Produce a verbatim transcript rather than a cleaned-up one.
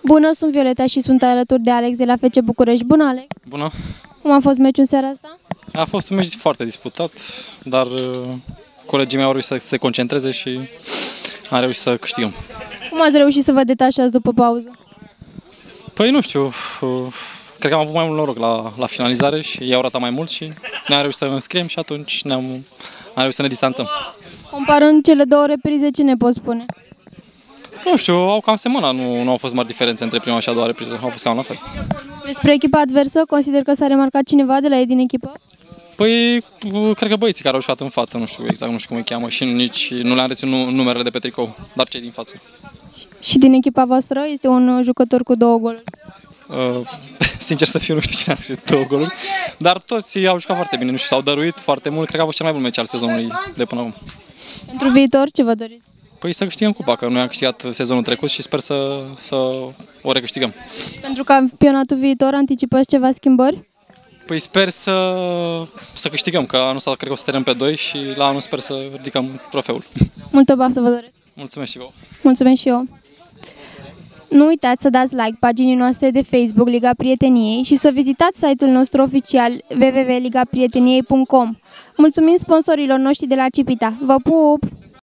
Bună, sunt Violeta și sunt alături de Alex de la F C București. Bună, Alex! Bună! Cum a fost meciul în seara asta? A fost un meci foarte disputat, dar colegii mei au reușit să se concentreze și am reușit să câștigăm. Cum ați reușit să vă detașați după pauză? Păi nu știu, cred că am avut mai mult noroc la, la finalizare și ei au ratat mai mult și ne-am reușit să înscriem și atunci ne-am am reușit să ne distanțăm. Comparând cele două reprize, ce ne poți spune? Nu știu, au cam semănat, nu, nu au fost mari diferențe între prima și a doua repriză, au fost cam la fel. Despre echipa adversă, consider că s-a remarcat cineva de la ei din echipă? Păi, cred că băieții care au jucat în față, nu știu exact, nu știu cum îi cheamă și nici nu le-am reținut numerele de pe tricou, dar cei din față. Și din echipa voastră este un jucător cu două goluri? Uh, sincer să fiu, nu știu cine a scris două goluri, dar toți au jucat foarte bine, nu știu, s-au dăruit foarte mult, cred că a fost cel mai bun meci al sezonului de până acum. Pentru viitor, ce vă doriți? Păi să câștigăm cupa, că noi am câștigat sezonul trecut și sper să, să o recâștigăm. Pentru campionatul viitor anticipați ceva schimbări? Păi sper să, să câștigăm, că anul ăsta cred că o să terminăm pe doi și la anul sper să ridicăm trofeul. Multă baftă vă doresc! Mulțumesc și vouă! Mulțumesc și eu! Nu uitați să dați like paginii noastre de Facebook Liga Prieteniei și să vizitați site-ul nostru oficial w w w punct liga prieteniei punct com. Mulțumim sponsorilor noștri de la Cipita! Vă pup!